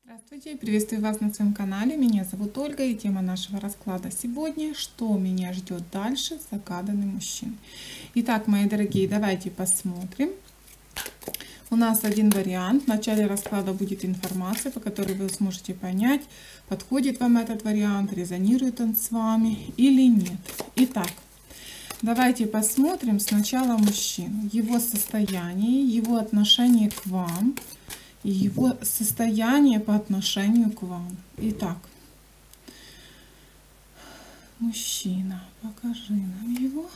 Здравствуйте, приветствую вас на своем канале. Меня зовут Ольга, и тема нашего расклада сегодня: что меня ждет дальше с загаданным мужчиной. Итак, мои дорогие, давайте посмотрим. У нас один вариант. В начале расклада будет информация, по которой вы сможете понять, подходит вам этот вариант, резонирует он с вами или нет. Итак, давайте посмотрим сначала мужчину, его состояние, его отношение к вам, и его состояние по отношению к вам. Итак, мужчина, покажи нам его.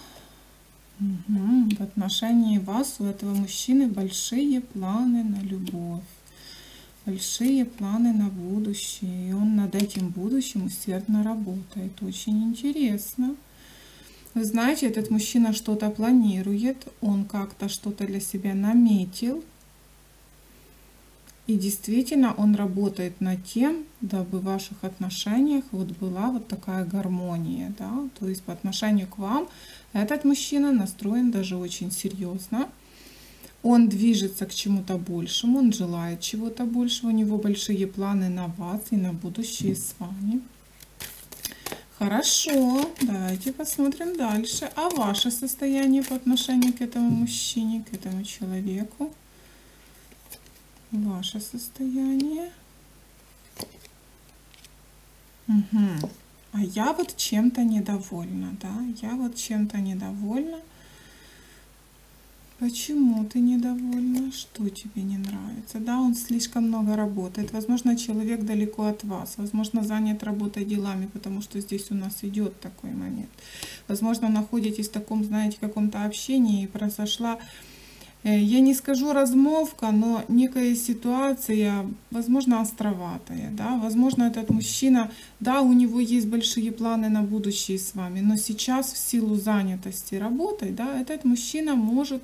В отношении вас у этого мужчины большие планы на любовь, большие планы на будущее, и он над этим будущим усердно работает. Очень интересно. Вы знаете, этот мужчина что-то планирует, он как-то что-то для себя наметил. И действительно, он работает над тем, дабы в ваших отношениях вот была вот такая гармония, да, то есть по отношению к вам этот мужчина настроен даже очень серьезно. Он движется к чему-то большему, он желает чего-то большего, у него большие планы на вас и на будущее с вами. Хорошо, давайте посмотрим дальше. А ваше состояние по отношению к этому мужчине, к этому человеку? Ваше состояние. А я вот чем-то недовольна, да? Я вот чем-то недовольна. Почему ты недовольна? Что тебе не нравится? Да, он слишком много работает. Возможно, человек далеко от вас. Возможно, занят работой, делами, потому что здесь у нас идет такой момент. Возможно, находитесь в таком, знаете, каком-то общении, и произошла, я не скажу размолвка, но некая ситуация, возможно, островатая, да, возможно, этот мужчина, да, у него есть большие планы на будущее с вами, но сейчас в силу занятости работой, да, этот мужчина может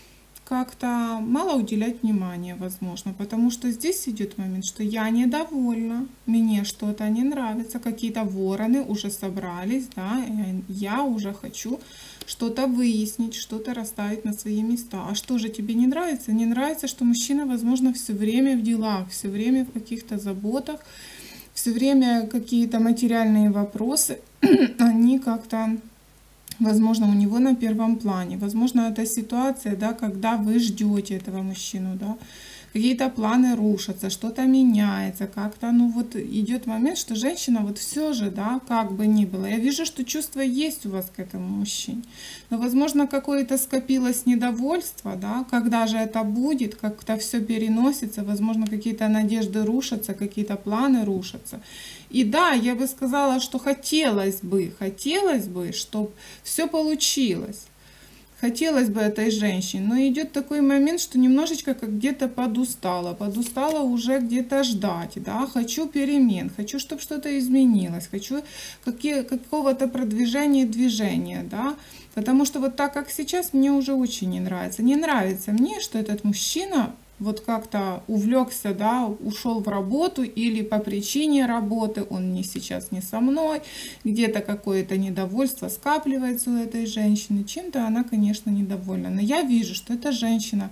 как-то мало уделять внимания, возможно, потому что здесь идет момент, что я недовольна, мне что-то не нравится, какие-то вороны уже собрались, да, я уже хочу что-то выяснить, что-то расставить на свои места. А что же тебе не нравится? Не нравится, что мужчина, возможно, все время в делах, все время в каких-то заботах, все время какие-то материальные вопросы, они как-то, возможно, у него на первом плане. Возможно, это ситуация, да, когда вы ждете этого мужчину, да, какие-то планы рушатся, что-то меняется, как-то, ну вот идет момент, что женщина вот все же, да, как бы ни было. Я вижу, что чувство есть у вас к этому мужчине, но, возможно, какое-то скопилось недовольство, да, когда же это будет, как-то все переносится, возможно, какие-то надежды рушатся, какие-то планы рушатся. И да, я бы сказала, что хотелось бы, чтобы все получилось. Хотелось бы этой женщине, но идет такой момент, что немножечко как где-то подустала уже где-то ждать, да, хочу перемен, хочу, чтобы что-то изменилось, хочу какого-то продвижения, движения, да, потому что вот так, как сейчас, мне уже очень не нравится. Не нравится мне, что этот мужчина вот как-то увлекся, да, ушел в работу или по причине работы, он не сейчас не со мной, где-то какое-то недовольство скапливается у этой женщины, чем-то она, конечно, недовольна. Но я вижу, что эта женщина,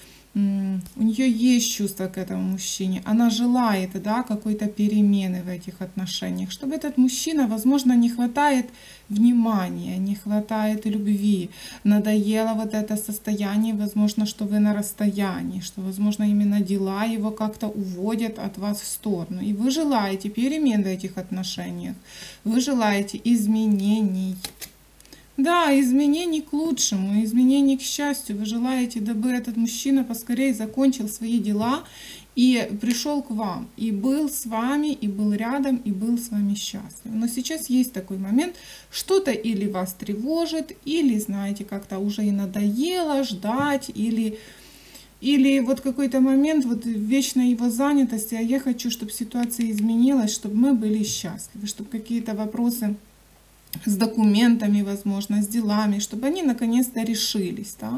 у нее есть чувство к этому мужчине, она желает, да, какой-то перемены в этих отношениях, чтобы этот мужчина, возможно, не хватает внимания, не хватает любви, надоело вот это состояние, возможно, что вы на расстоянии, что, возможно, именно дела его как-то уводят от вас в сторону, и вы желаете перемен в этих отношениях, вы желаете изменений. Да, изменений к лучшему, изменений к счастью. Вы желаете, дабы этот мужчина поскорее закончил свои дела и пришел к вам, и был с вами, и был рядом, и был с вами счастлив. Но сейчас есть такой момент, что-то или вас тревожит, или, знаете, как-то уже и надоело ждать, или вот какой-то момент, вот вечная его занятости, а я хочу, чтобы ситуация изменилась, чтобы мы были счастливы, чтобы какие-то вопросы с документами, возможно, с делами, чтобы они наконец-то решились, да?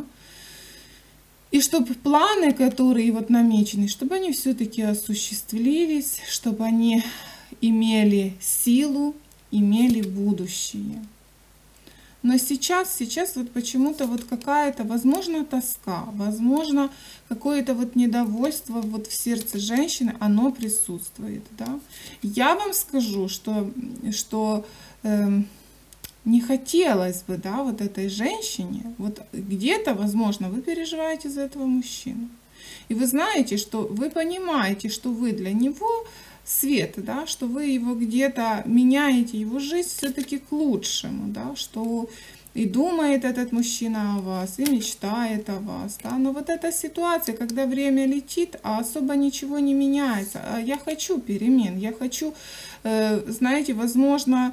И чтобы планы, которые вот намечены, чтобы они все-таки осуществились, чтобы они имели силу, имели будущее. Но сейчас вот почему-то вот какая-то, возможно, тоска, возможно, какое-то вот недовольство вот в сердце женщины, оно присутствует, да. Я вам скажу, что не хотелось бы, да, вот этой женщине, вот где-то, возможно, вы переживаете за этого мужчину. И вы знаете, что вы понимаете, что вы для него свет, да, что вы его где-то меняете, его жизнь все-таки к лучшему, да, что и думает этот мужчина о вас, и мечтает о вас, да, но вот эта ситуация, когда время летит, а особо ничего не меняется, а я хочу перемен, я хочу, знаете, возможно,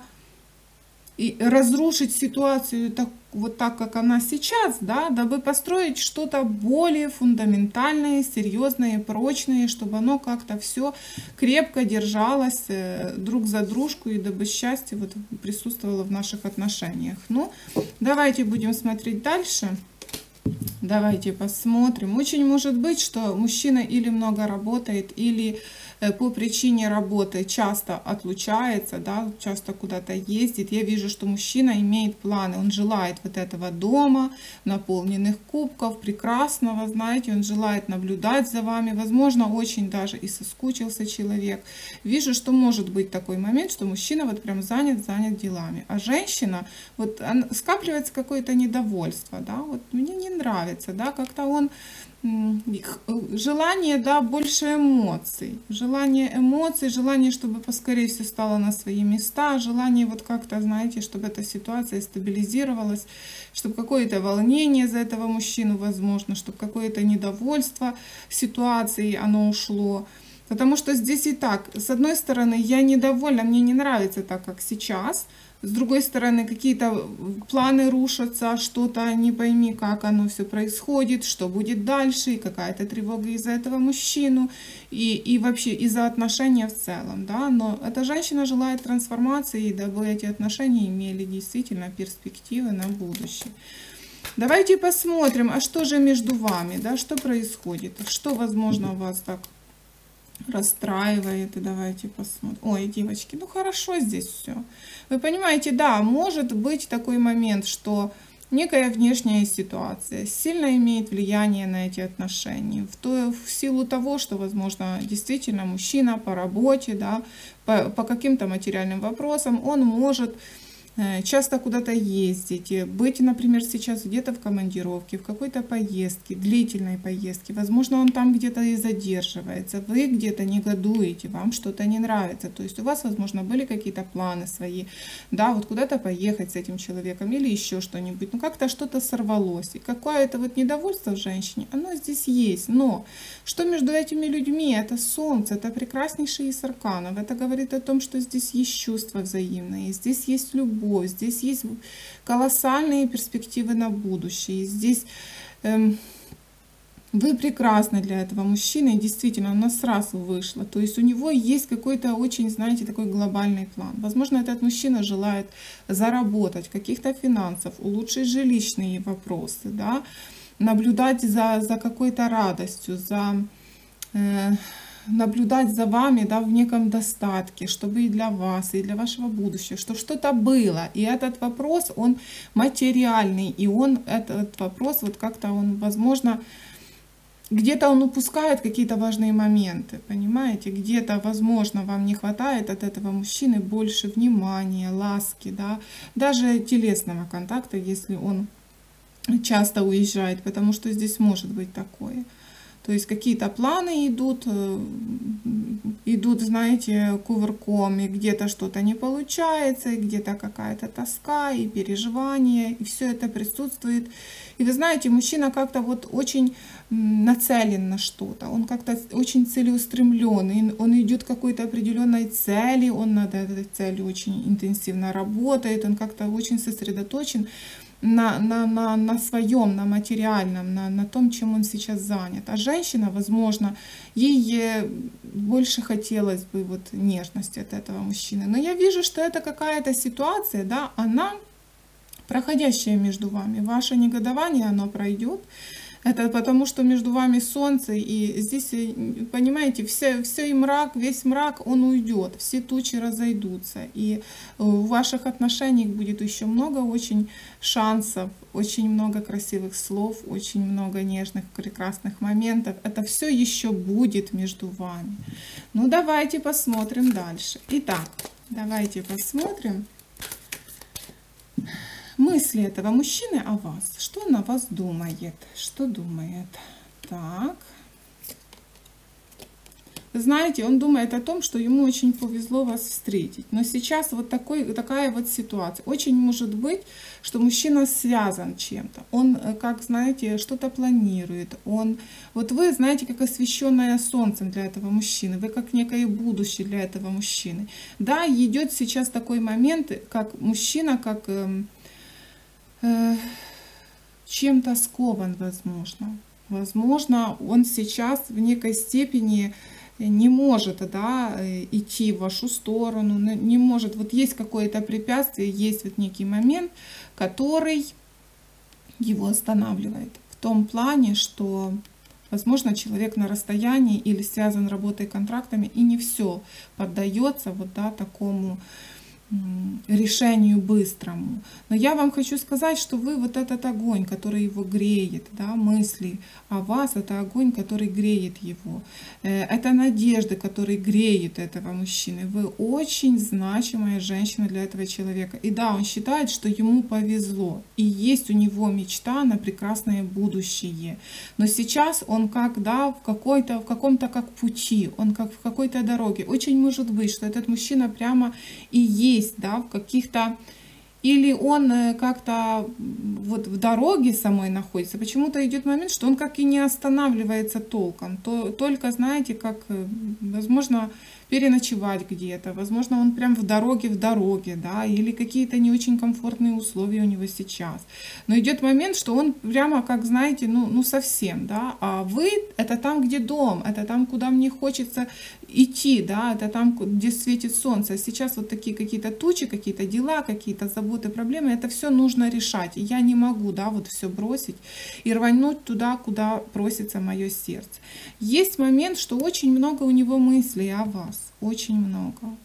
и разрушить ситуацию вот так, как она сейчас, да, дабы построить что-то более фундаментальное, серьезное, прочное, чтобы оно как-то все крепко держалось друг за дружку, и дабы счастье вот присутствовало в наших отношениях. Ну, давайте будем смотреть дальше. Давайте посмотрим. Очень может быть, что мужчина или много работает, или по причине работы часто отлучается, да, часто куда-то ездит. Я вижу, что мужчина имеет планы, он желает вот этого дома, наполненных кубков, прекрасного, знаете, он желает наблюдать за вами, возможно, очень даже и соскучился человек. Вижу, что может быть такой момент, что мужчина вот прям занят делами, а женщина, вот скапливается какое-то недовольство, да, вот мне не нравится, да, как-то он, желание, да, больше эмоций, желание, чтобы поскорее все стало на свои места, желание вот как-то, знаете, чтобы эта ситуация стабилизировалась, чтобы какое-то волнение за этого мужчину, возможно, чтобы какое-то недовольство ситуацией, оно ушло. Потому что здесь и так, с одной стороны, я недовольна, мне не нравится так, как сейчас. С другой стороны, какие-то планы рушатся, что-то не пойми, как оно все происходит, что будет дальше, и какая-то тревога из-за этого мужчину, и вообще из-за отношения в целом, да. Но эта женщина желает трансформации, дабы эти отношения имели действительно перспективы на будущее. Давайте посмотрим, а что же между вами, да, что происходит, что, возможно, у вас так расстраивает. И давайте посмотрим. Ой, девочки, ну хорошо здесь все. Вы понимаете, да, может быть такой момент, что некая внешняя ситуация сильно имеет влияние на эти отношения. В силу того, что, возможно, действительно мужчина по работе, да, по каким-то материальным вопросам, он может часто куда-то ездить, быть, например, сейчас где-то в командировке, в какой-то поездке, длительной поездке. Возможно, он там где-то и задерживается, вы где-то негодуете, вам что-то не нравится. То есть у вас, возможно, были какие-то планы свои, да, вот куда-то поехать с этим человеком или еще что-нибудь. Но как-то что-то сорвалось. И какое-то вот недовольство в женщине, оно здесь есть. Но что между этими людьми? Это солнце, это прекраснейший из арканов. Это говорит о том, что здесь есть чувства взаимные, здесь есть любовь. Здесь есть колоссальные перспективы на будущее. Здесь вы прекрасны для этого мужчины, и действительно у нас сразу вышло. То есть у него есть какой-то очень, знаете, такой глобальный план. Возможно, этот мужчина желает заработать каких-то финансов, улучшить жилищные вопросы, да, наблюдать за какой-то радостью, наблюдать за вами, да, в неком достатке, чтобы и для вас, и для вашего будущего, что что-то было. И этот вопрос, он материальный, и этот вопрос, вот как-то он, возможно, где-то он упускает какие-то важные моменты, понимаете? Где-то, возможно, вам не хватает от этого мужчины больше внимания, ласки, да, даже телесного контакта, если он часто уезжает, потому что здесь может быть такое. То есть какие-то планы идут, знаете, кувырком, и где-то что-то не получается, и где-то какая-то тоска и переживания, и все это присутствует. И вы знаете, мужчина как-то вот очень нацелен на что-то, он как-то очень целеустремленный, он идет к какой-то определенной цели, он над этой целью очень интенсивно работает, он как-то очень сосредоточен на своем, на материальном, на том, чем он сейчас занят. А женщина, возможно, ей больше хотелось бы вот нежности от этого мужчины. Но я вижу, что это какая-то ситуация, да, она проходящая между вами. Ваше негодование, оно пройдет. Это потому, что между вами солнце, и здесь, понимаете, все и мрак, весь мрак, он уйдет, все тучи разойдутся. И в ваших отношениях будет еще много очень шансов, очень много красивых слов, очень много нежных, прекрасных моментов. Это все еще будет между вами. Ну, давайте посмотрим дальше. Итак, давайте посмотрим мысли этого мужчины о вас. Что он о вас думает? Что думает? Так. Знаете, он думает о том, что ему очень повезло вас встретить. Но сейчас вот такая вот ситуация. Очень может быть, что мужчина связан чем-то. Он, как знаете, что-то планирует. Вот вы, знаете, как освещенное солнцем для этого мужчины. Вы как некое будущее для этого мужчины. Да, идет сейчас такой момент, как мужчина, как чем-то скован, возможно. Возможно, он сейчас в некой степени не может, да, идти в вашу сторону, не может. Вот есть какое-то препятствие, есть вот некий момент, который его останавливает. В том плане, что, возможно, человек на расстоянии или связан работой, контрактами, и не все поддается вот, да, такому решению быстрому. Но я вам хочу сказать, что вы вот этот огонь, который его греет, да, мысли о вас, это огонь, который греет его. Это надежда, который греет этого мужчины. Вы очень значимая женщина для этого человека. И да, он считает, что ему повезло. И есть у него мечта на прекрасное будущее. Но сейчас он как, да, в каком-то как пути, он как в какой-то дороге. Очень может быть, что этот мужчина прямо и есть, да, в каких-то, или он как-то вот в дороге самой находится. Почему-то идет момент, что он как и не останавливается толком, только, знаете, как, возможно, переночевать где-то, возможно, он прям в дороге, да, или какие-то не очень комфортные условия у него сейчас. Но идет момент, что он прямо, как, знаете, ну совсем, да, а вы — это там, где дом, это там, куда мне хочется идти, да, это там, где светит солнце. Сейчас вот такие какие-то тучи, какие-то дела, какие-то заботы, проблемы, это все нужно решать. И я не могу, да, вот все бросить и рвануть туда, куда просится мое сердце. Есть момент, что очень много у него мыслей о вас. Очень много.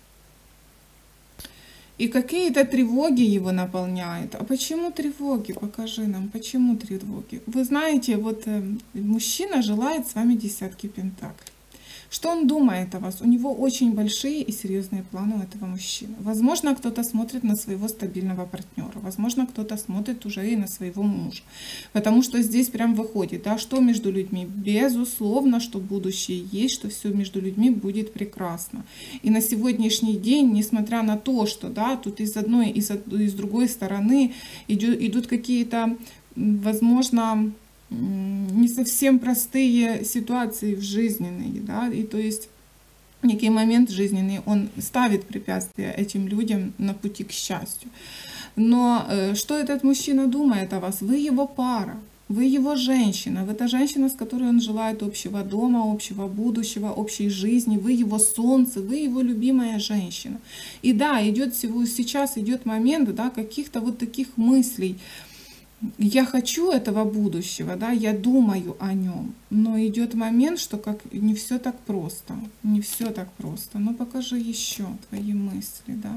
И какие-то тревоги его наполняют. А почему тревоги? Покажи нам, почему тревоги? Вы знаете, вот мужчина желает с вами десятки пентаклей. Что он думает о вас? У него очень большие и серьезные планы у этого мужчины. Возможно, кто-то смотрит на своего стабильного партнера. Возможно, кто-то смотрит уже и на своего мужа. Потому что здесь прям выходит, да, что между людьми. Безусловно, что будущее есть, что все между людьми будет прекрасно. И на сегодняшний день, несмотря на то, что, да, тут из одной и с другой стороны идут какие-то, возможно, не совсем простые ситуации в жизненные, да, и то есть некий момент жизненный, он ставит препятствия этим людям на пути к счастью. Но что этот мужчина думает о вас? Вы его пара, вы его женщина, вы та женщина, с которой он желает общего дома, общего будущего, общей жизни, вы его солнце, вы его любимая женщина. И да, сейчас идет момент, да, каких-то вот таких мыслей. Я хочу этого будущего, да, я думаю о нем, но идет момент, что как не все так просто, не все так просто. Ну покажи еще твои мысли, да.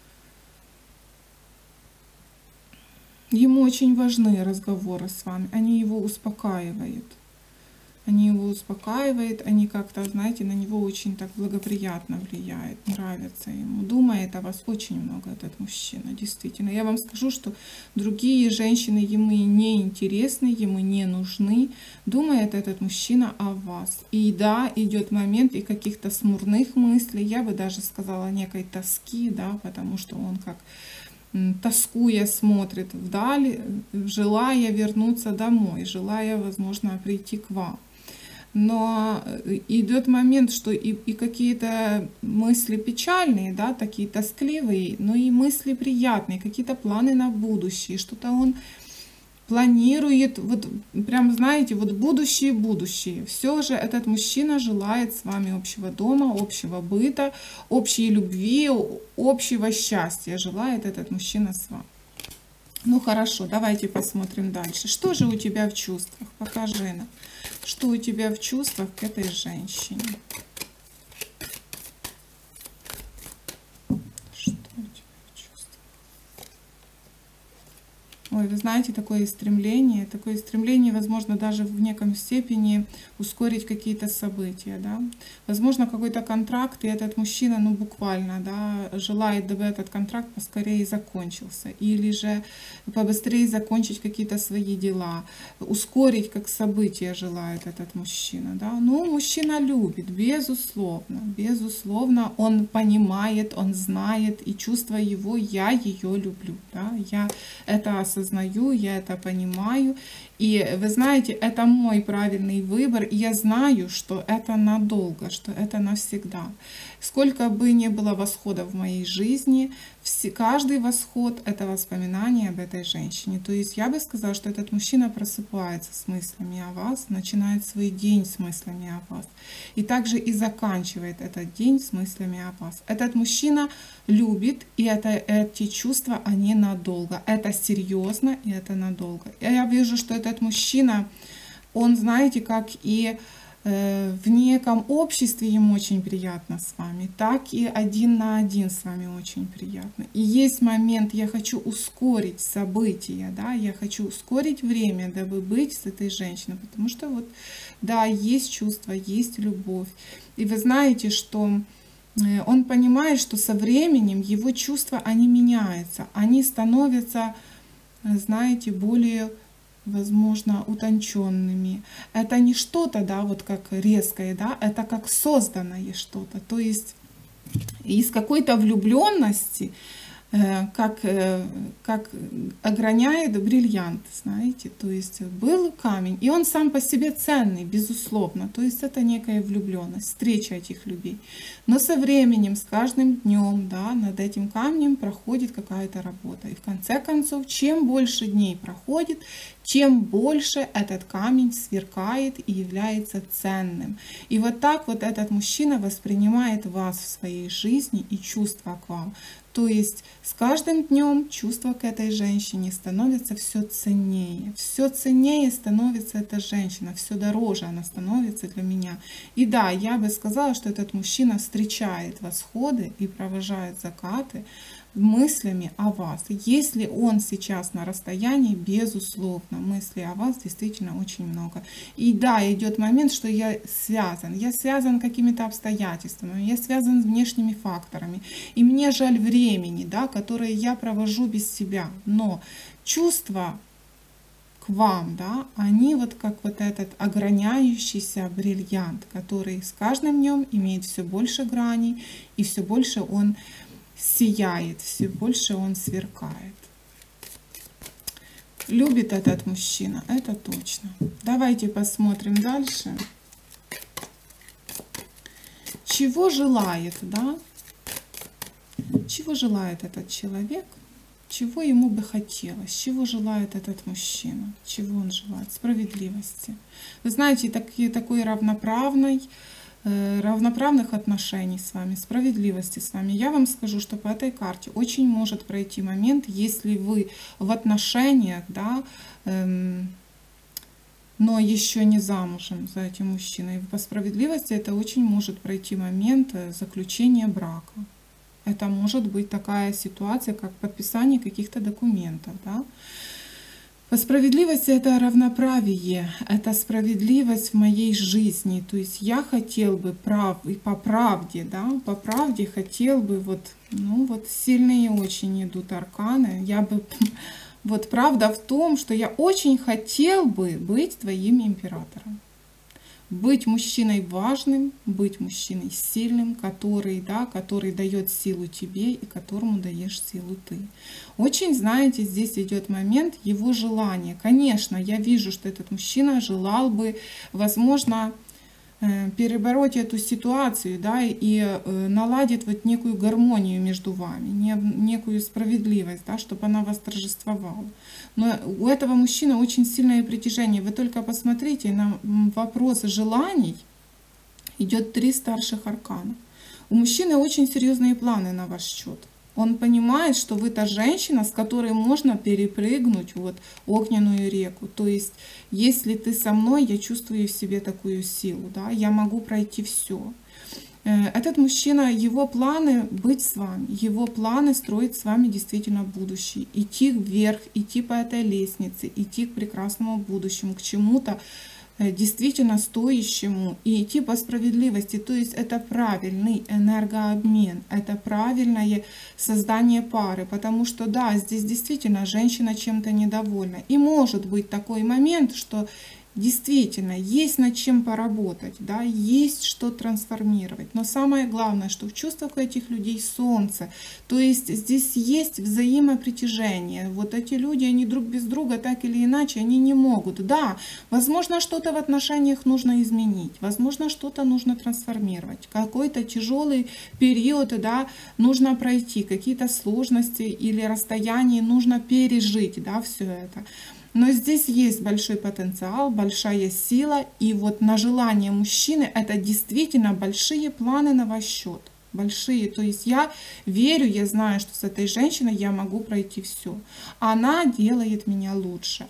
Ему очень важны разговоры с вами, они его успокаивают. Они его успокаивают, они как-то, знаете, на него очень так благоприятно влияют, нравится ему. Думает о вас очень много этот мужчина, действительно. Я вам скажу, что другие женщины ему не интересны, ему не нужны. Думает этот мужчина о вас. И да, идет момент и каких-то смурных мыслей, я бы даже сказала некой тоски, да, потому что он как тоскуя смотрит вдаль, желая вернуться домой, желая, возможно, прийти к вам. Но идет момент, что и какие-то мысли печальные, да, такие тоскливые, но и мысли приятные, какие-то планы на будущее, что-то он планирует, вот прям, знаете, вот будущее. Все же этот мужчина желает с вами общего дома, общего быта, общей любви, общего счастья. Желает этот мужчина с вами. Ну хорошо, давайте посмотрим дальше. Что же у тебя в чувствах? Покажи нам. Что у тебя в чувствах к этой женщине? Что у тебя в чувствах? Ой, вы знаете, такое стремление, возможно, даже в неком степени ускорить какие-то события, да. Возможно, какой-то контракт, и этот мужчина, ну, буквально, да, желает, дабы этот контракт поскорее закончился, или же побыстрее закончить какие-то свои дела, ускорить как событие желает этот мужчина, да. Ну, мужчина любит, безусловно, он понимает, он знает, и чувство его, я ее люблю, да, я это осознаю, я это понимаю. И вы знаете, это мой правильный выбор, и я знаю, что это надолго, что это навсегда. Сколько бы ни было восходов в моей жизни, каждый восход — это воспоминание об этой женщине. То есть я бы сказала, что этот мужчина просыпается с мыслями о вас, начинает свой день с мыслями о вас. И также и заканчивает этот день с мыслями о вас. Этот мужчина любит, и эти чувства, они надолго. Это серьезно, и это надолго. Я вижу, что этот мужчина, он, знаете, как и в неком обществе ему очень приятно с вами, так и один на один с вами очень приятно. И есть момент, я хочу ускорить события, да, я хочу ускорить время, дабы быть с этой женщиной, потому что вот, да, есть чувство, есть любовь. И вы знаете, что он понимает, что со временем его чувства, они меняются, они становятся, знаете, более, возможно, утонченными. Это не что-то, да, вот как резкое, да, это как созданное что-то. То есть из какой-то влюбленности, как ограняет бриллиант, знаете, то есть был камень, и он сам по себе ценный, безусловно, то есть это некая влюбленность, встреча этих людей. Но со временем, с каждым днем, да, над этим камнем проходит какая-то работа. И в конце концов, чем больше дней проходит, тем больше этот камень сверкает и является ценным. И вот так вот этот мужчина воспринимает вас в своей жизни и чувства к вам. То есть с каждым днем чувство к этой женщине становится все ценнее становится эта женщина, все дороже она становится для меня. И да, я бы сказала, что этот мужчина встречает восходы и провожает закаты мыслями о вас. Если он сейчас на расстоянии, безусловно, мыслей о вас действительно очень много. И да, идет момент, что я связан какими-то обстоятельствами, я связан с внешними факторами, и мне жаль времени, да, которое я провожу без себя. Но чувства к вам, да, они вот как вот этот ограняющийся бриллиант, который с каждым днем имеет все больше граней, и все больше он сияет, все больше он сверкает. Любит этот мужчина, это точно. Давайте посмотрим дальше. Чего желает, да? Чего желает этот человек? Чего ему бы хотелось? Чего желает этот мужчина? Чего он желает? Справедливости. Вы знаете, такой равноправных отношений с вами, справедливости с вами. Я вам скажу, что по этой карте очень может пройти момент, если вы в отношениях, да, но еще не замужем за этим мужчиной. По справедливости это очень может пройти момент заключения брака. Это может быть такая ситуация, как подписание каких-то документов, да. По справедливости это равноправие, это справедливость в моей жизни. То есть я хотел бы по правде, да, по правде хотел бы, вот, ну вот сильные очень идут арканы. Я бы, вот правда в том, что я очень хотел бы быть твоим императором. Быть мужчиной важным, быть мужчиной сильным, который дает силу тебе и которому даешь силу ты. Очень, знаете, здесь идет момент его желания. Конечно, я вижу, что этот мужчина желал бы, возможно, перебороть эту ситуацию, да, и наладить вот некую гармонию между вами, некую справедливость, да, чтобы она восторжествовала. Но у этого мужчины очень сильное притяжение. Вы только посмотрите на вопрос желаний. Идет 3 старших аркана. У мужчины очень серьезные планы на ваш счет. Он понимает, что вы та женщина, с которой можно перепрыгнуть вот огненную реку. То есть, если ты со мной, я чувствую в себе такую силу, да, я могу пройти все. Этот мужчина, его планы быть с вами, его планы строить с вами действительно будущее, идти вверх, идти по этой лестнице, идти к прекрасному будущему, к чему-то действительно стоящему и идти по справедливости. То есть это правильный энергообмен, это правильное создание пары, потому что да, здесь действительно женщина чем-то недовольна. И может быть такой момент, что действительно есть над чем поработать, да, есть что трансформировать. Но самое главное, что в чувствах этих людей солнце. То есть здесь есть взаимопритяжение. Вот эти люди, они друг без друга так или иначе, они не могут. Да, возможно, что-то в отношениях нужно изменить, возможно, что-то нужно трансформировать. Какой-то тяжелый период, да, нужно пройти, какие-то сложности или расстояния нужно пережить, да, все это. Но здесь есть большой потенциал, большая сила, и вот на желание мужчины это действительно большие планы на ваш счет. Большие. То есть я верю, я знаю, что с этой женщиной я могу пройти все. Она делает меня лучше.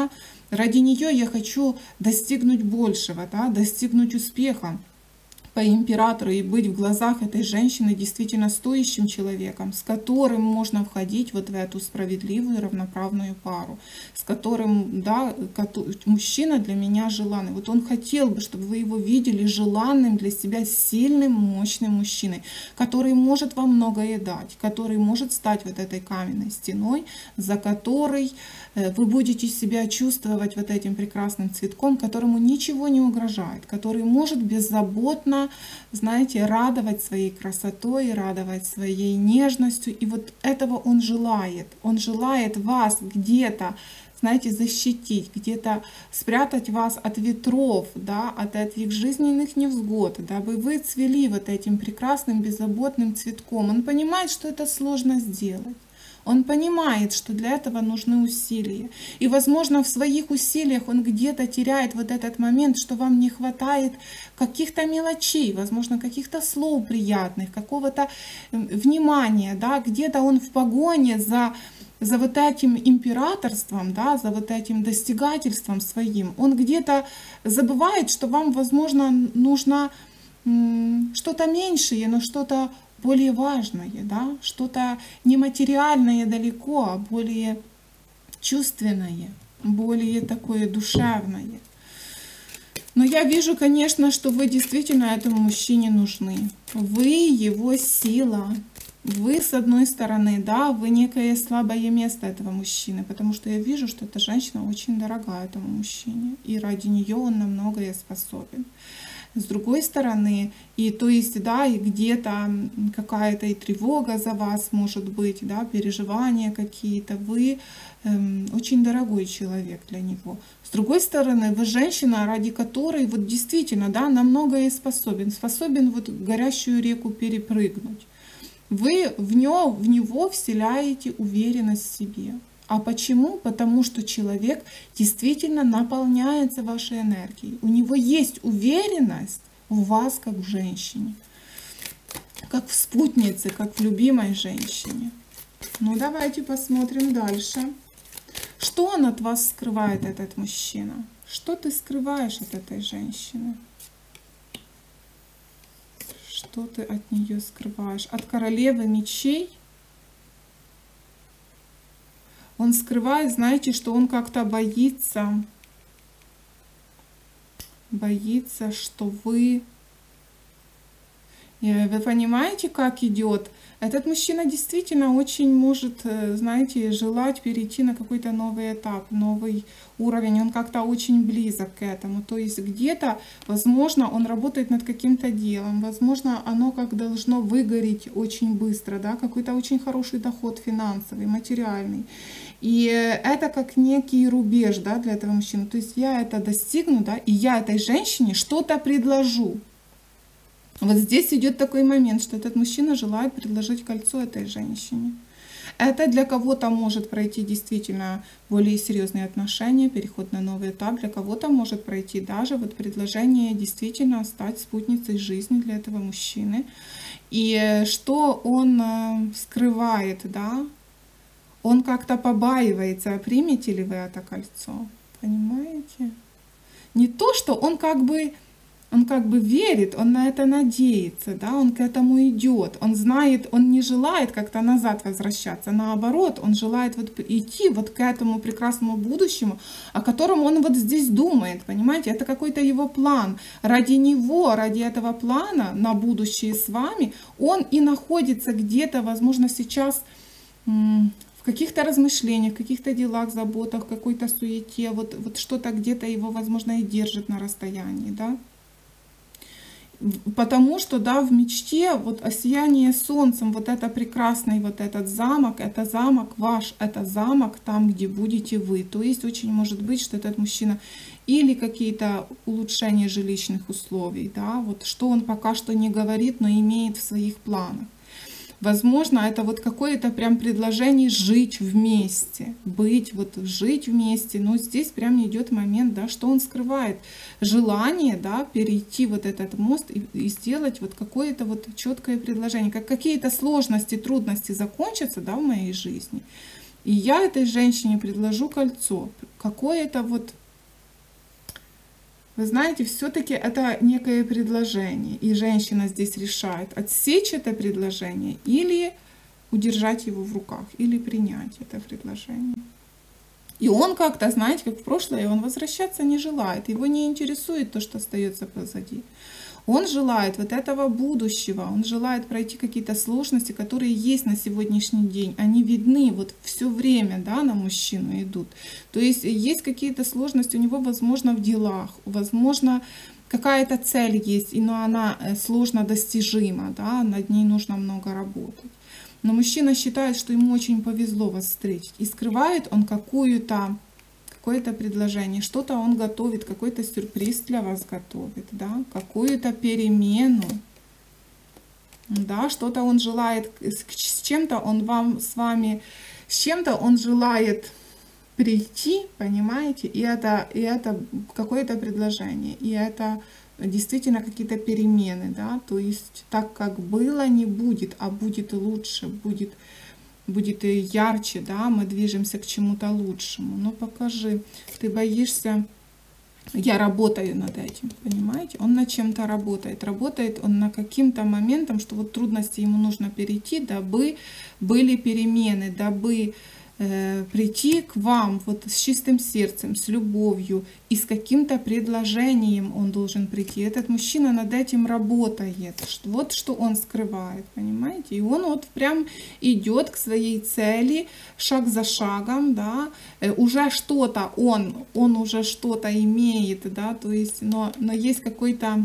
Ради нее я хочу достигнуть большего, да, достигнуть успеха по императору и быть в глазах этой женщины действительно стоящим человеком, с которым можно входить вот в эту справедливую равноправную пару, с которым, да, мужчина для меня желанный. Вот он хотел бы, чтобы вы его видели желанным для себя, сильным, мощным мужчиной, который может вам многое дать, который может стать вот этой каменной стеной, за которой вы будете себя чувствовать вот этим прекрасным цветком, которому ничего не угрожает, который может беззаботно, знаете, радовать своей красотой, радовать своей нежностью. И вот этого он желает. Он желает вас где-то, знаете, защитить, где-то спрятать вас от ветров, да, от этих жизненных невзгод, дабы вы цвели вот этим прекрасным беззаботным цветком. Он понимает, что это сложно сделать. Он понимает, что для этого нужны усилия. И, возможно, в своих усилиях он где-то теряет вот этот момент, что вам не хватает каких-то мелочей, возможно, каких-то слов приятных, какого-то внимания, да, где-то он в погоне за вот этим императорством, да, за вот этим достигательством своим, он где-то забывает, что вам, возможно, нужно что-то меньшее, но что-то более важное, да, что-то нематериальное далеко, а более чувственное, более такое душевное. Но я вижу, конечно, что вы действительно этому мужчине нужны. Вы его сила. Вы, с одной стороны, да, вы некое слабое место этого мужчины, потому что я вижу, что эта женщина очень дорога этому мужчине, и ради нее он на многое способен. С другой стороны, и то есть, да, и где-то какая-то и тревога за вас может быть, да, переживания какие-то, вы очень дорогой человек для него. С другой стороны, вы женщина, ради которой вот действительно, да, на многое способен вот горящую реку перепрыгнуть. Вы в него вселяете уверенность в себе. А почему? Потому что человек действительно наполняется вашей энергией. У него есть уверенность в вас как в женщине, как в спутнице, как в любимой женщине. Ну давайте посмотрим дальше. Что он от вас скрывает, этот мужчина? Что ты скрываешь от этой женщины? Что ты от нее скрываешь? От королевы мечей? Он скрывает, знаете, что он как-то боится, что вы понимаете, как идет? Этот мужчина действительно очень может, знаете, желать перейти на какой-то новый этап, новый уровень. Он как-то очень близок к этому. То есть где-то, возможно, он работает над каким-то делом. Возможно, оно как должно выгореть очень быстро, да, какой-то очень хороший доход финансовый, материальный. И это как некий рубеж, да, для этого мужчины. То есть я это достигну, да, и я этой женщине что-то предложу. Вот здесь идет такой момент, что этот мужчина желает предложить кольцо этой женщине. Это для кого-то может пройти действительно более серьезные отношения, переход на новый этап. Для кого-то может пройти даже вот предложение действительно стать спутницей жизни для этого мужчины. И что он скрывает, да? Он как-то побаивается, примете ли вы это кольцо, понимаете? Не то, что он как бы верит, он на это надеется, да, он к этому идет, он знает, он не желает как-то назад возвращаться, наоборот, он желает вот идти вот к этому прекрасному будущему, о котором он вот здесь думает, понимаете, это какой-то его план. Ради него, ради этого плана на будущее с вами, он и находится где-то, возможно, сейчас в каких-то размышлениях, в каких-то делах, заботах, в какой-то суете, вот что-то где-то его, возможно, и держит на расстоянии, да. Потому что, да, в мечте вот осияние солнцем, вот это прекрасный вот этот замок, это замок ваш, это замок там, где будете вы. То есть очень может быть, что этот мужчина или какие-то улучшения жилищных условий, да, вот что он пока что не говорит, но имеет в своих планах. Возможно, это вот какое-то прям предложение жить вместе, жить вместе. Но здесь прям идет момент, да, что он скрывает. Желание, да, перейти вот этот мост и сделать вот какое-то вот четкое предложение. Как какие-то сложности, трудности закончатся, да, в моей жизни. И я этой женщине предложу кольцо. Какое-то вот... Вы знаете, все-таки это некое предложение, и женщина здесь решает, отсечь это предложение или удержать его в руках, или принять это предложение. И он как-то, знаете, как в прошлое, он возвращаться не желает, его не интересует то, что остается позади. Он желает вот этого будущего, он желает пройти какие-то сложности, которые есть на сегодняшний день. Они видны вот все время, да, на мужчину идут. То есть есть какие-то сложности у него, возможно, в делах, возможно, какая-то цель есть, но она сложно достижима, да, над ней нужно много работать. Но мужчина считает, что ему очень повезло вас встретить. И скрывает он какое-то предложение, что-то он готовит, какой-то сюрприз для вас готовит, да, какую-то перемену, да, что-то он желает, с чем-то он с чем-то он желает прийти, понимаете, и это какое-то предложение, и это действительно какие-то перемены, да, то есть так, как было, не будет, а будет лучше, будет ярче, да, мы движемся к чему-то лучшему. Но покажи, ты боишься, я работаю над этим, понимаете? Он над чем-то работает он над каким-то моментом, что вот трудности ему нужно перейти, дабы были перемены, дабы прийти к вам вот с чистым сердцем, с любовью и с каким-то предложением он должен прийти. Этот мужчина над этим работает. Вот что он скрывает, понимаете? И он вот прям идет к своей цели шаг за шагом, да, уже что-то он уже что-то имеет, да, то есть, но есть какое-то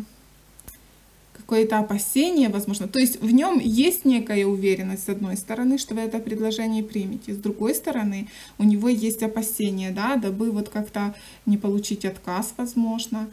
опасение, возможно. То есть в нем есть некая уверенность, с одной стороны, что вы это предложение примете. С другой стороны, у него есть опасения, да, дабы вот как-то не получить отказ, возможно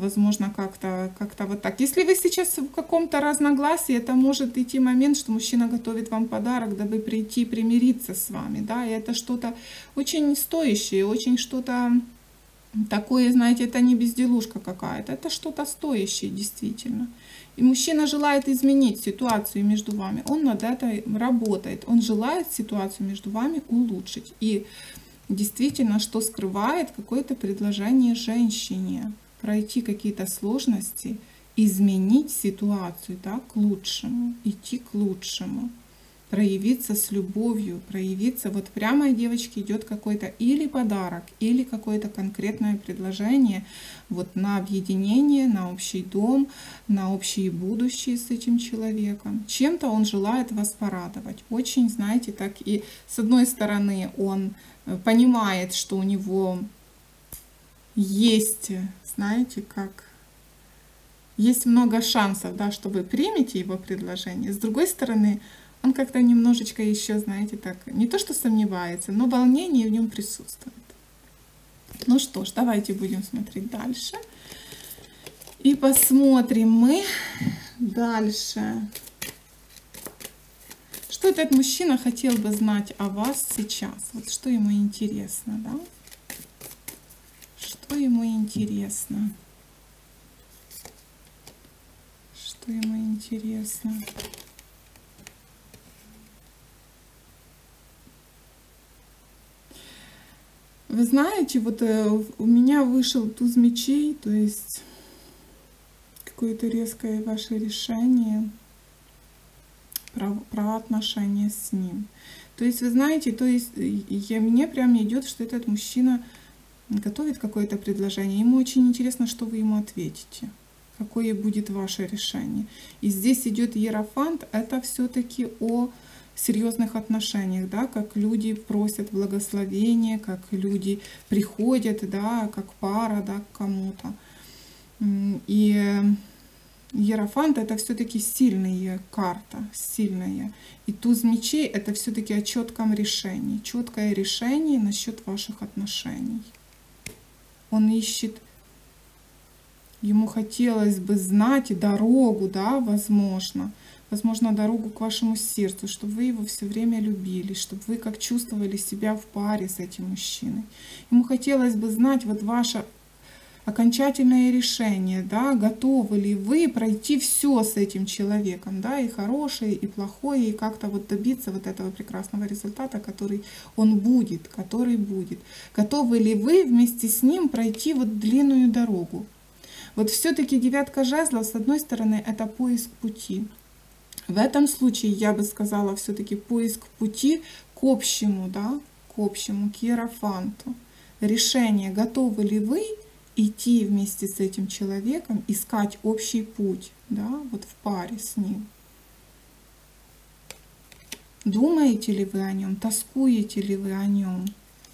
как-то вот так. Если вы сейчас в каком-то разногласии, это может идти момент, что мужчина готовит вам подарок, дабы прийти примириться с вами, да, и это что-то очень стоящее, очень что-то такое, знаете, это не безделушка какая-то, это что-то стоящее действительно. И мужчина желает изменить ситуацию между вами. Он над этим работает. Он желает ситуацию между вами улучшить. И действительно, что скрывает какое-то предложение женщине. Пройти какие-то сложности, изменить ситуацию, да, к лучшему, идти к лучшему. Проявиться с любовью, проявиться, вот прямо, девочки, идет какой-то или подарок, или какое-то конкретное предложение вот на объединение, на общий дом, на общее будущее с этим человеком. Чем-то он желает вас порадовать. Очень, знаете, так и с одной стороны он понимает, что у него есть, знаете, как... Есть много шансов, да, что вы примете его предложение. С другой стороны, он как-то немножечко еще, знаете, так, не то что сомневается, но волнение в нем присутствует. Ну что ж, давайте будем смотреть дальше. И посмотрим мы дальше, Что этот мужчина хотел бы знать о вас сейчас? Вот что ему интересно, да? Что ему интересно? Что ему интересно? Вы знаете, вот у меня вышел туз мечей, то есть какое-то резкое ваше решение про отношения с ним. То есть, вы знаете, то есть мне прям идет, что этот мужчина готовит какое-то предложение. Ему очень интересно, что вы ему ответите, какое будет ваше решение. И здесь идет Иерофант, это все-таки о серьезных отношениях, да, как люди просят благословения, как люди приходят, да, как пара, да, к кому-то. И Иерофант это все-таки сильная карта, сильная. И туз мечей это все-таки о четком решении, четкое решение насчет ваших отношений. Он ищет, ему хотелось бы знать дорогу, да, возможно, дорогу к вашему сердцу, чтобы вы его все время любили, чтобы вы как чувствовали себя в паре с этим мужчиной. Ему хотелось бы знать вот ваше окончательное решение, да, готовы ли вы пройти все с этим человеком, да, и хорошее, и плохое, и как-то вот добиться вот этого прекрасного результата, который будет. Готовы ли вы вместе с ним пройти вот длинную дорогу? Вот все-таки девятка жезлов, с одной стороны, это поиск пути. В этом случае я бы сказала все-таки поиск пути к общему, да, к Иерофанту. Решение, готовы ли вы идти вместе с этим человеком, искать общий путь, да, вот в паре с ним. Думаете ли вы о нем, тоскуете ли вы о нем?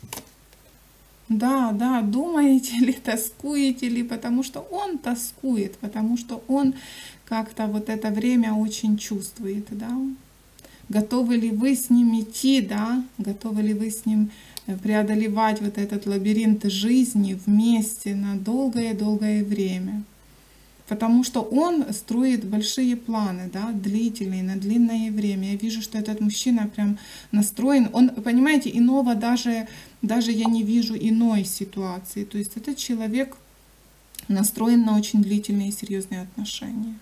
Да, думаете ли, тоскуете ли, потому что он тоскует, потому что он как-то вот это время очень чувствует, да. Готовы ли вы с ним идти, да, готовы ли вы с ним преодолевать вот этот лабиринт жизни вместе на долгое-долгое время. Потому что он строит большие планы, да, длительные, на длинное время. Я вижу, что этот мужчина прям настроен. Он, понимаете, иного даже я не вижу иной ситуации. То есть этот человек настроен на очень длительные и серьезные отношения.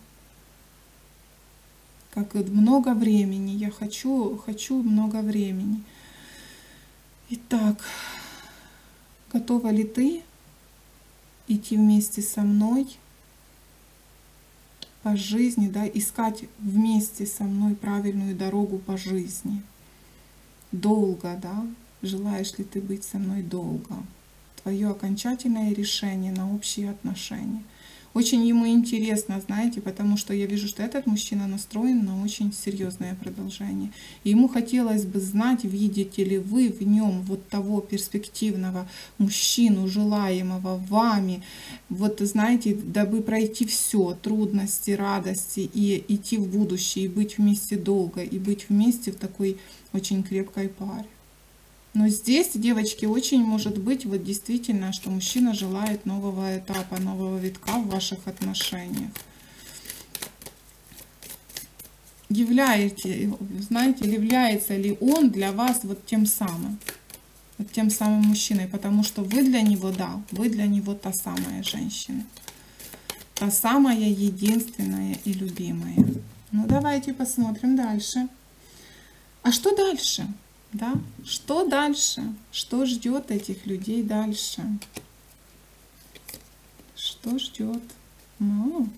Как много времени. Я хочу много времени. Итак, готова ли ты идти вместе со мной по жизни, да, искать вместе со мной правильную дорогу по жизни? Долго, да? Желаешь ли ты быть со мной долго? Твое окончательное решение на общие отношения. Очень ему интересно, знаете, потому что я вижу, что этот мужчина настроен на очень серьезное продолжение. И ему хотелось бы знать, видите ли вы в нем вот того перспективного мужчину, желаемого вами, вот знаете, дабы пройти все, трудности, радости, и идти в будущее, и быть вместе долго, и быть вместе в такой очень крепкой паре. Но здесь, девочки, очень может быть вот действительно, что мужчина желает нового этапа, нового витка в ваших отношениях. Знаете, является ли он для вас вот тем самым мужчиной? Потому что вы для него, да, вы для него та самая женщина. Та самая единственная и любимая. Ну, давайте посмотрим дальше. А что дальше? Да? Что дальше? Что ждет этих людей дальше? Что ждет? Ну,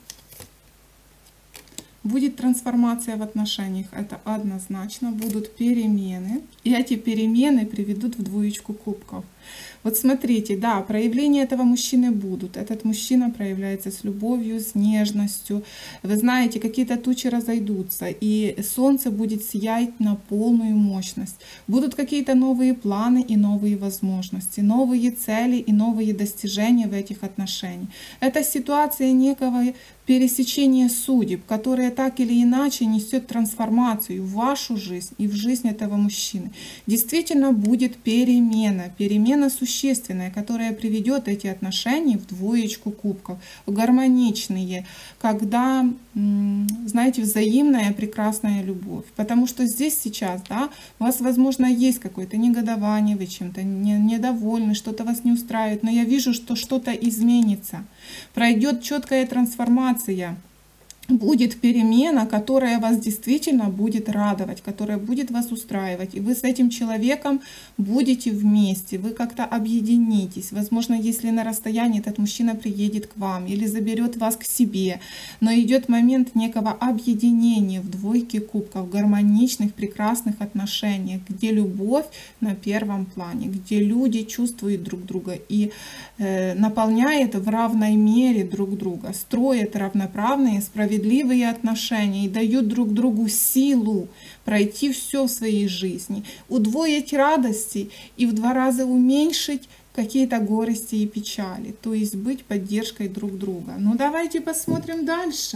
будет трансформация в отношениях, это однозначно. Будут перемены, и эти перемены приведут в двоечку кубков. Вот смотрите, да, проявления этого мужчины будут. Этот мужчина проявляется с любовью, с нежностью. Вы знаете, какие-то тучи разойдутся, и солнце будет сиять на полную мощность. Будут какие-то новые планы и новые возможности, новые цели и новые достижения в этих отношениях. Это ситуация некого пересечения судеб, которая так или иначе несет трансформацию в вашу жизнь и в жизнь этого мужчины. Действительно будет перемена перемена существенная, которая приведет эти отношения в двоечку кубков, в гармоничные, когда, знаете, взаимная прекрасная любовь. Потому что здесь сейчас, да, у вас, возможно, есть какое-то негодование, вы чем-то недовольны, что-то вас не устраивает, но я вижу, что что-то изменится, пройдет четкая трансформация. Будет перемена, которая вас действительно будет радовать, которая будет вас устраивать. И вы с этим человеком будете вместе, вы как-то объединитесь. Возможно, если на расстоянии этот мужчина приедет к вам или заберет вас к себе. Но идет момент некого объединения в двойке кубков, гармоничных, прекрасных отношениях, где любовь на первом плане, где люди чувствуют друг друга и наполняют в равной мере друг друга, строят равноправные, справедливые отношения и дают друг другу силу пройти все в своей жизни, удвоить радости и в 2 раза уменьшить какие-то горести и печали, то есть быть поддержкой друг друга. Ну давайте посмотрим дальше.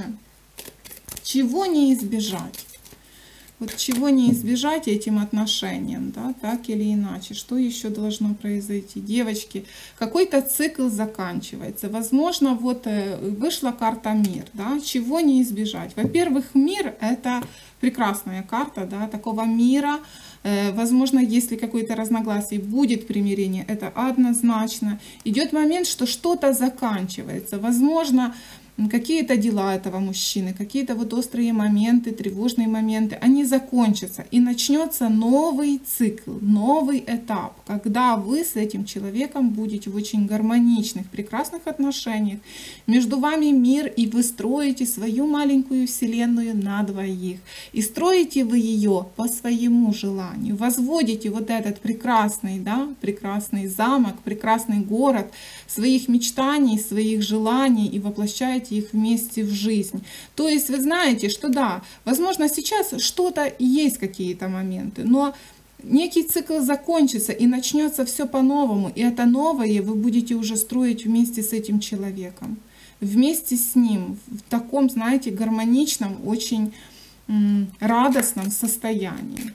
Чего не избежать? Вот чего не избежать этим отношениям, да, так или иначе. Что еще должно произойти? Девочки, какой-то цикл заканчивается. Возможно, вот вышла карта мир, да, чего не избежать? Во-первых, мир — это прекрасная карта, да, такого мира. Возможно, если какое-то разногласие, будет примирение, это однозначно. Идет момент, что что-то заканчивается. Возможно, какие-то дела этого мужчины, какие-то вот острые моменты, тревожные моменты, они закончатся. И начнется новый цикл, новый этап, когда вы с этим человеком будете в очень гармоничных, прекрасных отношениях. Между вами мир, и вы строите свою маленькую вселенную на двоих. И строите вы ее по своему желанию. Возводите вот этот прекрасный, да, прекрасный замок, прекрасный город своих мечтаний, своих желаний и воплощаете их вместе в жизнь. То есть вы знаете, что да, возможно, сейчас что-то есть, какие-то моменты, но некий цикл закончится и начнется все по-новому. И это новое вы будете уже строить вместе с этим человеком, вместе с ним, в таком, знаете, гармоничном, очень радостном состоянии.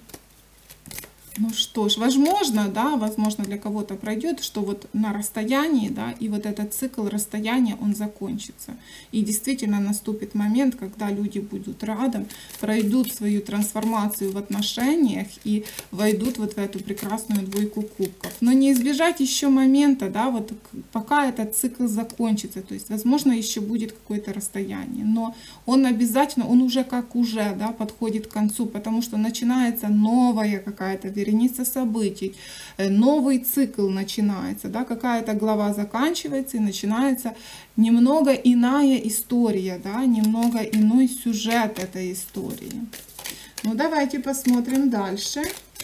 Ну что ж, возможно, да, возможно для кого-то пройдет, что вот на расстоянии, да, и вот этот цикл расстояния, он закончится. И действительно наступит момент, когда люди будут рядом, пройдут свою трансформацию в отношениях и войдут вот в эту прекрасную двойку кубков. Но не избежать еще момента, да, вот пока этот цикл закончится. То есть, возможно, еще будет какое-то расстояние. Но он обязательно, он уже как уже, да, подходит к концу, потому что начинается новая какая-то вереница событий, новый цикл начинается, да, какая-то глава заканчивается и начинается немного иная история, да, немного иной сюжет этой истории. Ну давайте посмотрим дальше.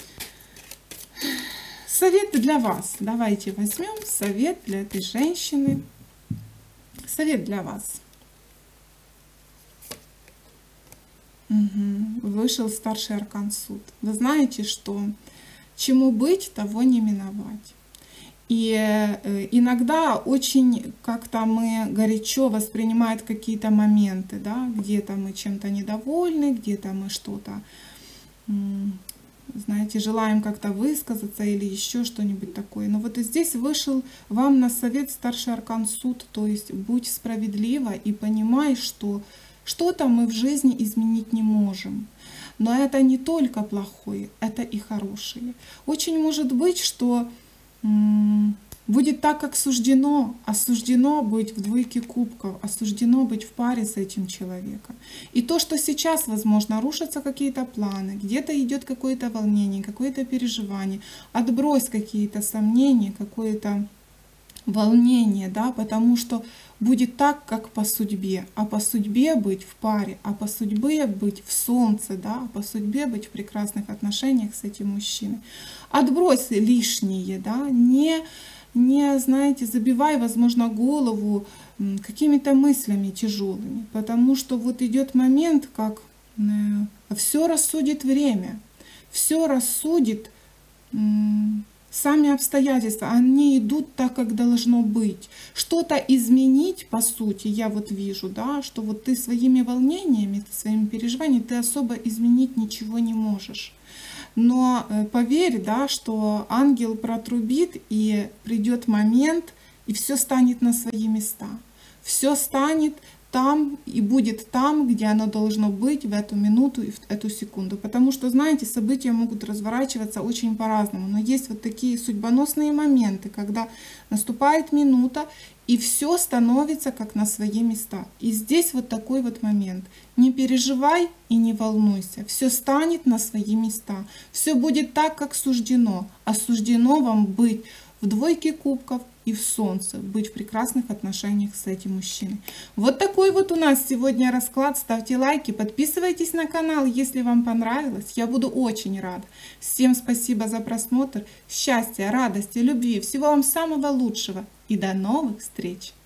Совет для вас. Давайте возьмем совет для этой женщины. Совет для вас. Вышел старший аркан суд. Вы знаете, что чему быть, того не миновать. И иногда очень как-то мы горячо воспринимаем какие-то моменты, да, где-то мы чем-то недовольны, где-то мы что-то, знаете, желаем как-то высказаться или еще что-нибудь такое. Но вот здесь вышел вам на совет старший аркан суд, то есть будь справедлива и понимай, что что-то мы в жизни изменить не можем. Но это не только плохое, это и хорошее. Очень может быть, что будет так, как суждено, а суждено быть в двойке кубков, а суждено быть в паре с этим человеком. И то, что сейчас, возможно, рушатся какие-то планы, где-то идет какое-то волнение, какое-то переживание, отбрось какие-то сомнения, какое-то волнение, да, потому что будет так, как по судьбе. А по судьбе быть в паре, а по судьбе быть в солнце, да, а по судьбе быть в прекрасных отношениях с этим мужчиной. Отбрось лишнее, да, не, знаете, забивай, возможно, голову какими-то мыслями тяжелыми, потому что вот идет момент, как все рассудит время, все рассудит сами обстоятельства, они идут так, как должно быть. Что-то изменить, по сути, я вот вижу, да, что вот ты своими волнениями, своими переживаниями, ты особо изменить ничего не можешь. Но поверь, да, что ангел протрубит, и придет момент, и все станет на свои места. Все станет там и будет там, где оно должно быть в эту минуту и в эту секунду. Потому что, знаете, события могут разворачиваться очень по-разному. Но есть вот такие судьбоносные моменты, когда наступает минута, и все становится как на свои места. И здесь вот такой вот момент. Не переживай и не волнуйся. Все станет на свои места. Все будет так, как суждено. А суждено вам быть в двойке кубков и в солнце, быть в прекрасных отношениях с этим мужчиной. Вот такой вот у нас сегодня расклад. Ставьте лайки, подписывайтесь на канал, если вам понравилось. Я буду очень рада. Всем спасибо за просмотр. Счастья, радости, любви, всего вам самого лучшего. И до новых встреч!